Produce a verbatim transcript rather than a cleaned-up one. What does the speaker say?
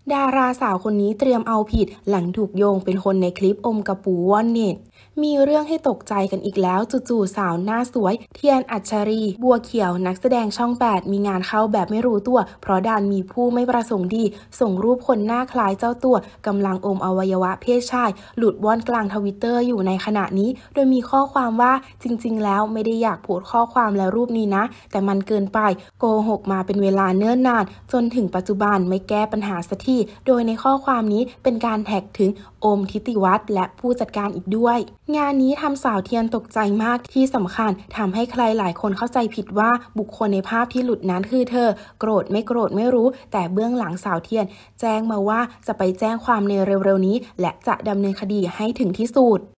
ดาราสาวคนนี้เตรียมเอาผิดหลังถูกโยงเป็นคนในคลิปอมกระปูว่อนเน็ตมีเรื่องให้ตกใจกันอีกแล้วจู่ๆสาวหน้าสวยเทียนอัญชรีบัวเขียวนักแสดงช่องแปดมีงานเข้าแบบไม่รู้ตัวเพราะดันมีผู้ไม่ประสงค์ดีส่งรูปคนหน้าคล้ายเจ้าตัวกำลังอมอวัยวะเพศชายหลุดว่อนกลางทวิตเตอร์อยู่ในขณะนี้โดยมีข้อความว่าจริงๆแล้วไม่ได้อยากโพสต์ข้อความและรูปนี้นะแต่มันเกินไปโกหกมาเป็นเวลาเนิ่นนานจนถึงปัจจุบันไม่แก้ปัญหาสักทีโดยในข้อความนี้เป็นการแท็กถึงโอมทิติวัฒน์และผู้จัดการอีกด้วยงานนี้ทำสาวเทียนตกใจมากที่สำคัญทำให้ใครหลายคนเข้าใจผิดว่าบุคคลในภาพที่หลุดนั้นคือเธอโกรธไม่โกรธไม่รู้แต่เบื้องหลังสาวเทียนแจ้งมาว่าจะไปแจ้งความในเร็วๆนี้และจะดำเนินคดีให้ถึงที่สุด